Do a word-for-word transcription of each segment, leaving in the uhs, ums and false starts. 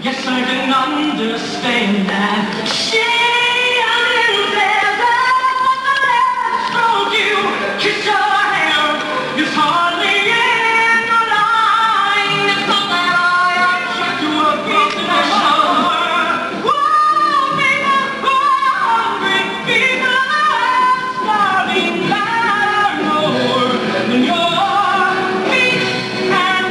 Yes, I can understand that. She didn't dare that stroke you, kiss your hair. It's hardly in the line. It's not that I object to a beat in the shower. Whoa, people, whoa, hungry people are starving that are more than your feet and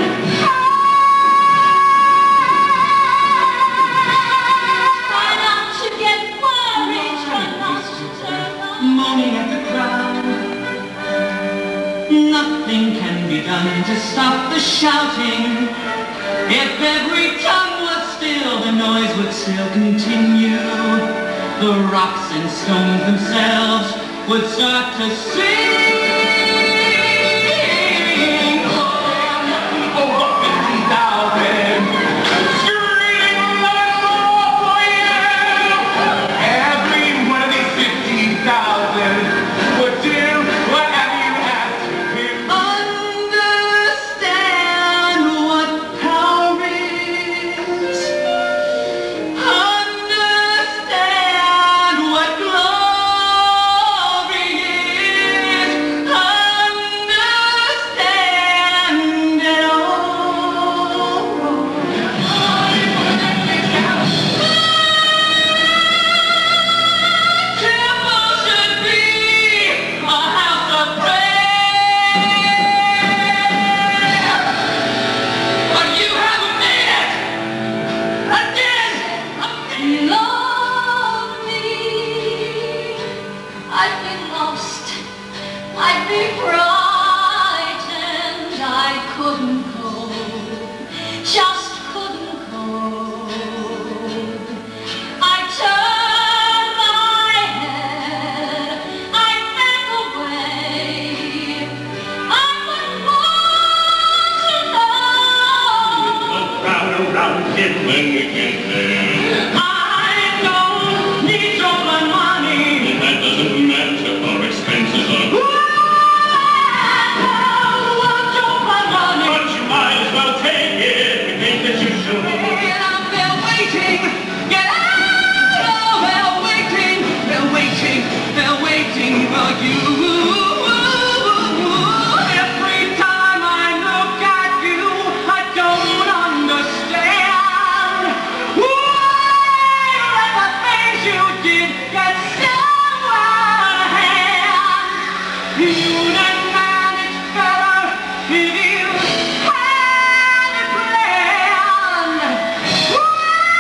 moaning at the crowd. Nothing can be done to stop the shouting. If every tongue was still, the noise would still continue. The rocks and stones themselves would start to sing. Oh, oh, fifty thousand. Screaming like more for you. Every one of these fifty thousand would do whatever you asked him. Understand what power is. Understand what glory is. Understand it all. Temple should be a house of prayer. But you haven't made it. Again. Love me. I'd be lost. I'd be frightened. I couldn't cope. Just couldn't cope. I turned my head. I back away. I wouldn't want to know. Round and round again when we get there. I don't need your money. That doesn't matter, our expenses are good. Want your money. But you might as well take it. We think that you should. And they're waiting. Get out! Oh, they're waiting. They're waiting. They're waiting for you. Every time I look at you, I don't understand why the things you did get so out of hand. You'd have managed better if you had a plan. Well,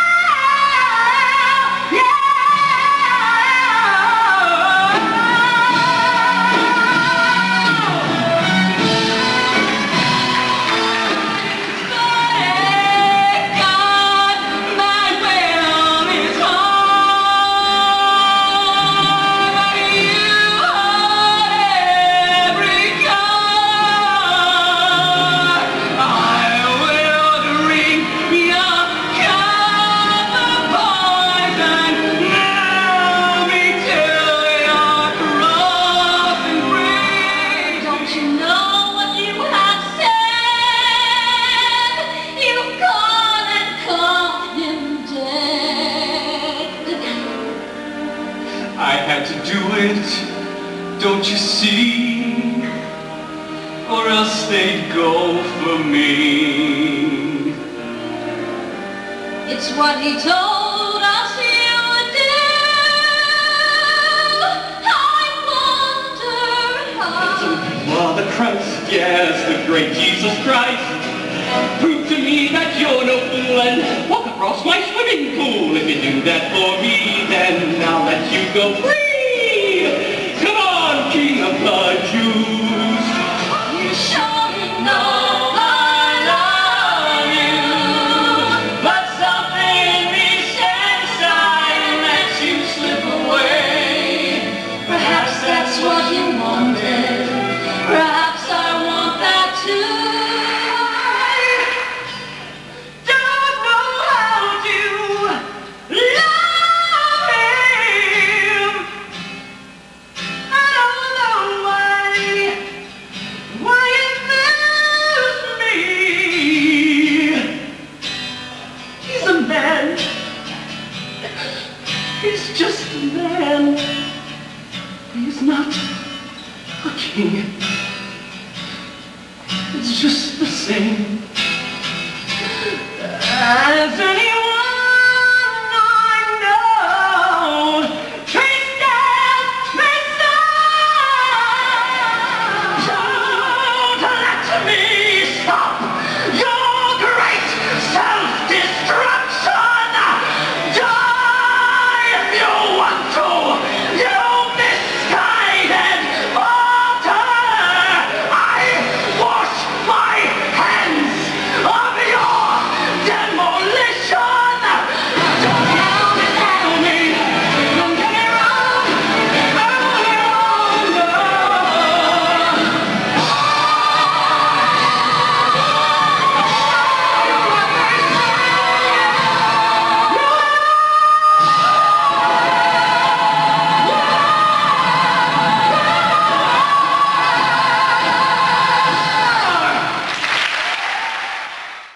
yeah. God, my will is hard, but you heard every card. I will drink your cup of poison. Now me till you're cross and free. Don't you know what you have said? You've gone and caught him dead. I had to do it, don't you see? Or else they'd go for me. It's what he told us he would do. I wonder how. You are the Christ, yes, the great Jesus Christ. Prove to me that you're no fool and walk across my swimming pool. If you do that for me, then I'll let you go free. Come on, King of the Jews. You surely know I love you. But something in me says I let you slip away. Perhaps that's what you wanted. Perhaps I want that too. Don't know how to love him. He's just a man. He's not a king. It's just the same as any